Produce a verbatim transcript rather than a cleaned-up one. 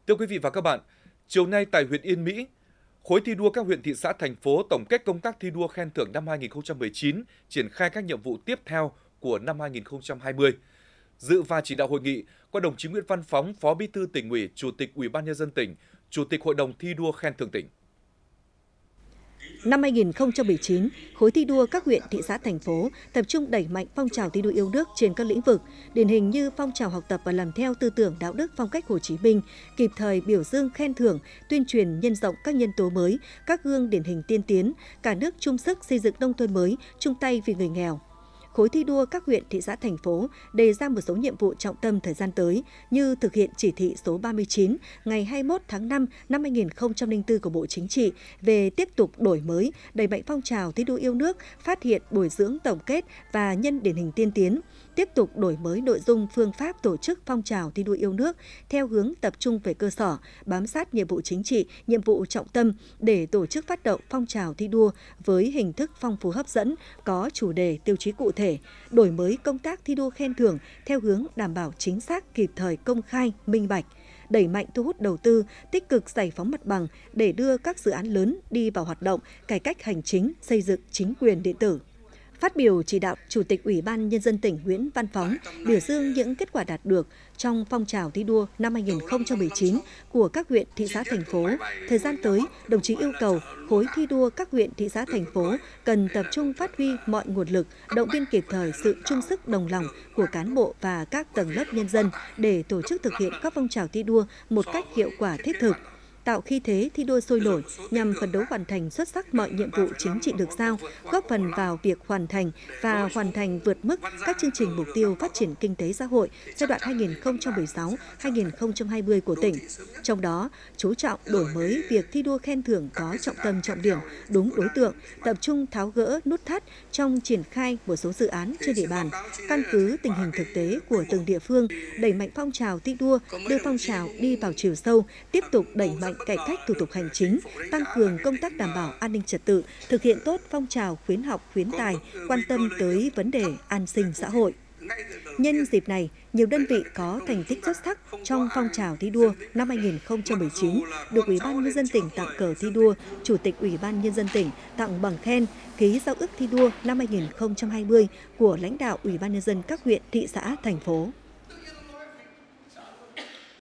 Thưa quý vị và các bạn, chiều nay tại huyện Yên Mỹ, khối thi đua các huyện, thị xã, thành phố tổng kết công tác thi đua khen thưởng năm hai nghìn không trăm mười chín, triển khai các nhiệm vụ tiếp theo của năm hai nghìn không trăm hai mươi. Dự và chỉ đạo hội nghị có đồng chí Nguyễn Văn Phóng, Phó Bí thư Tỉnh ủy, Chủ tịch Ủy ban Nhân dân tỉnh, Chủ tịch Hội đồng thi đua khen thưởng tỉnh. Năm hai nghìn không trăm mười chín, khối thi đua các huyện, thị xã, thành phố tập trung đẩy mạnh phong trào thi đua yêu nước trên các lĩnh vực, điển hình như phong trào học tập và làm theo tư tưởng đạo đức phong cách Hồ Chí Minh, kịp thời biểu dương khen thưởng, tuyên truyền nhân rộng các nhân tố mới, các gương điển hình tiên tiến, cả nước chung sức xây dựng nông thôn mới, chung tay vì người nghèo. Khối thi đua các huyện, thị xã, thành phố đề ra một số nhiệm vụ trọng tâm thời gian tới như thực hiện chỉ thị số ba mươi chín ngày hai mươi mốt tháng năm năm hai nghìn không trăm lẻ bốn của Bộ Chính trị về tiếp tục đổi mới, đẩy mạnh phong trào thi đua yêu nước, phát hiện, bồi dưỡng, tổng kết và nhân điển hình tiên tiến, tiếp tục đổi mới nội dung, phương pháp tổ chức phong trào thi đua yêu nước theo hướng tập trung về cơ sở, bám sát nhiệm vụ chính trị, nhiệm vụ trọng tâm để tổ chức phát động phong trào thi đua với hình thức phong phú hấp dẫn, có chủ đề, tiêu chí cụ thể, đổi mới công tác thi đua khen thưởng theo hướng đảm bảo chính xác, kịp thời, công khai, minh bạch, đẩy mạnh thu hút đầu tư, tích cực giải phóng mặt bằng để đưa các dự án lớn đi vào hoạt động, cải cách hành chính, xây dựng chính quyền điện tử. Phát biểu chỉ đạo, Chủ tịch Ủy ban Nhân dân tỉnh Nguyễn Văn Phóng biểu dương những kết quả đạt được trong phong trào thi đua năm hai nghìn không trăm mười chín của các huyện, thị xã, thành phố. Thời gian tới, đồng chí yêu cầu khối thi đua các huyện, thị xã, thành phố cần tập trung phát huy mọi nguồn lực, động viên kịp thời sự chung sức đồng lòng của cán bộ và các tầng lớp nhân dân để tổ chức thực hiện các phong trào thi đua một cách hiệu quả thiết thực, tạo khí thế thi đua sôi nổi nhằm phấn đấu hoàn thành xuất sắc mọi nhiệm vụ chính trị được giao, góp phần vào việc hoàn thành và hoàn thành vượt mức các chương trình mục tiêu phát triển kinh tế xã hội giai đoạn hai nghìn không trăm mười sáu đến hai nghìn không trăm hai mươi của tỉnh. Trong đó, chú trọng đổi mới việc thi đua khen thưởng có trọng tâm trọng điểm, đúng đối tượng, tập trung tháo gỡ nút thắt trong triển khai một số dự án trên địa bàn, căn cứ tình hình thực tế của từng địa phương, đẩy mạnh phong trào thi đua, đưa phong trào đi vào chiều sâu, tiếp tục đẩy mạnh cải cách thủ tục hành chính, tăng cường công tác đảm bảo an ninh trật tự, thực hiện tốt phong trào khuyến học, khuyến tài, quan tâm tới vấn đề an sinh xã hội. Nhân dịp này, nhiều đơn vị có thành tích xuất sắc trong phong trào thi đua năm hai nghìn không trăm mười chín được Ủy ban Nhân dân tỉnh tặng cờ thi đua, Chủ tịch Ủy ban Nhân dân tỉnh tặng bằng khen, ký giao ước thi đua năm hai nghìn không trăm hai mươi của lãnh đạo Ủy ban Nhân dân các huyện, thị xã, thành phố.